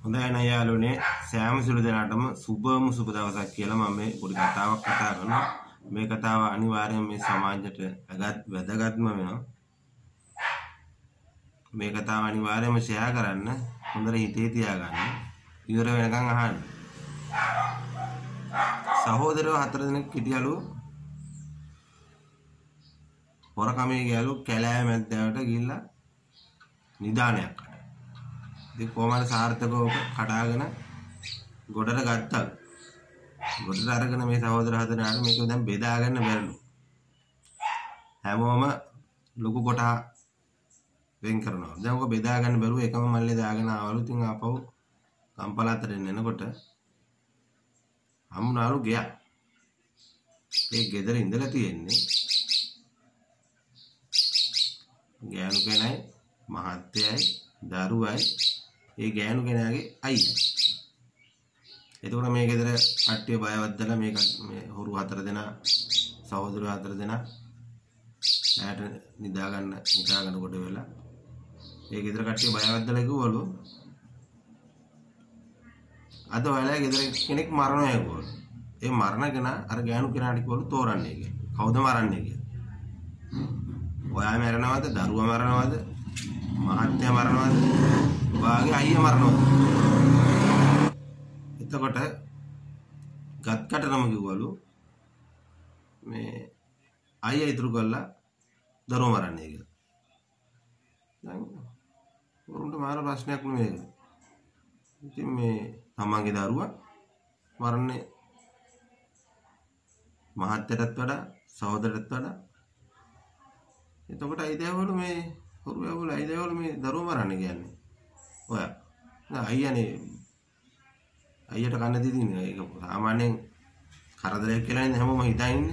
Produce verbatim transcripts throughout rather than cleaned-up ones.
හොඳයි නෑ යාළුවනේ සෑම සිළු දෙනාටම සුබම සුබ දවසක් කියලා මම මේ පොඩි කතාවක් කතා කරනවා. මේ කතාව අනිවාර්යයෙන් මේ සමාජයට වැදගත්ම වෙනවා. මේ කතාව අනිවාර්යයෙන්ම ෂෙයා කරන්න, හොඳට හිතේ තියාගන්න, ඉවර වෙනකන් අහන්න. සහෝදරයෝ හතර දෙනෙක් හිටියලු. හොරකමේ ගියලු කැලෑ මැද්දට ගිහිල්ලා නිදානයක් කරා. ඉතින් කොහමද සාර්ථකව කඩාගෙන ගොඩට ගත්තා. ගොඩට අරගෙන මේ සහෝදර හතරට මේක දැන් බෙදා ගන්න බැරිලු. හැමෝම ලොකු කොට වෙන් කරනවා. දැන් ඔක බෙදා ගන්න බැරුව එකම මල්ලේ දාගෙන ආවලු. ඉතින් ආපහු කම්පලතරෙන් එනකොට හම්ුණාලු ගියා. ඒ ගෙදර ඉඳලා තියෙන්නේ ගෑනු කෙනයි මහත්තයයි දරුවයි ඒ ගෑනු කෙනාගේ අයියා. එතකොට මේ ගෙදර කට්ටිය බයවද්දලා මේක මේ හොරු හතර දෙනා සහෝදරයෝ හතර දෙනා ඈට නිදා ගන්න නිදා ගන්න කොට වෙලා ඒ ගෙදර කට්ටිය බයවද්දලා කිව්වලු අද ඔයාලා ගෙදර කෙනෙක් මරනවා කිව්වලු. ඒ මරණ කෙනා අර ගෑනු කෙනාට කිව්වලු තෝරන්නේ කියලා. කවුද මරන්නේ කියලා. ඔයා මරනවද? දරුවා මරනවද? මහත්තයා මරනවද? ඔයාගේ අයියා මරනවද? එතකොට ගත්කටනම කිව්වලු මේ අයියා ඉතුරු කළා දරුවා මරන්නේ කියලා. දැන් උරුන්ට මාර ප්‍රශ්නයක් නෙමෙයි. ඉතින් මේ තමන්ගේ දරුවා මරන්නේ මහත්තයටත් වඩා සහෝදරටත් වඩා. එතකොට අයිදේවලු මේ හොරු ඇවුල අයිදේවලු මේ දරුවා මරන්නේ කියන්නේ. ඔයා නෑ අයියානේ අයියට කන්න දෙන්නේ. ඒක සාමාන්‍යයෙන් කරදරයක් කියලා නේ හැමෝම හිතන්නේ.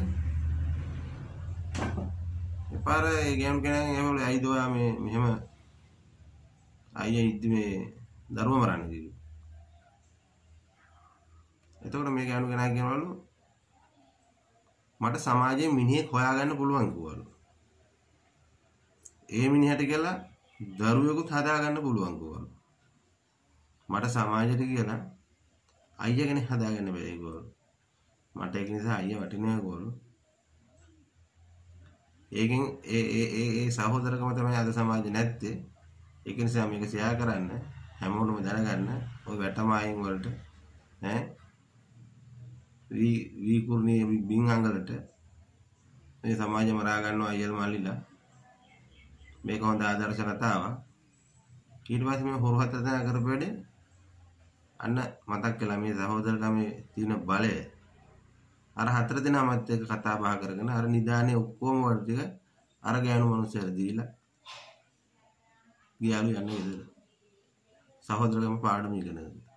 එපාර ඒ ගෑම් කෙනා ඇවුල අයිදෝයා මේ මෙහෙම අයියා ඉද්දි මේ දරුවා මරන්නේ කිව්වා. එතකොට මේ ගෑනු කෙනා කියනවලු මට සමාජයේ මිනිහෙක් හොයාගන්න පුළුවන් කිව්වලු. ඒ මිනිහට කියලා දරුවෙකුත් හදාගන්න පුළුවන් කිව්වලු. මට සමාජයට කියලා අයියා කෙනෙක් හදාගන්න බැහැ කිව්වලු. මට ඒක නිසා අයියා වටිනවා කිව්වලු. ඒකෙන් ඒ ඒ ඒ ඒ සහෝදරකම තමයි අද සමාජේ නැත්තේ. ඒක නිසා මේක ෂෙයා කරන්න හැමෝටම දැනගන්න. ඔය වැටමායින් වලට ඈ වී වී කුර්ණී බින් අංගලට මේ සමාජය මරා ගන්නවා අයියල් මල්ලිලා. මේක හොඳ ආදර්ශ කතාවක්. ඊට පස්සේ මේ හොරු හතර දෙනා කරපු වැඩේ අන්න මතක් කළා මේ සහෝදරකමේ තියෙන බලය. අර හතර දෙනාමත් එක්ක කතා බහ කරගෙන අර නිදානේ ඔක්කොම වල ටික අර ගෑනු මිනිස්සුන්ට දීලා ගියාලු යන්නේ ඉතින්. සහෝදරකම පාඩම ඉගෙනගෙන.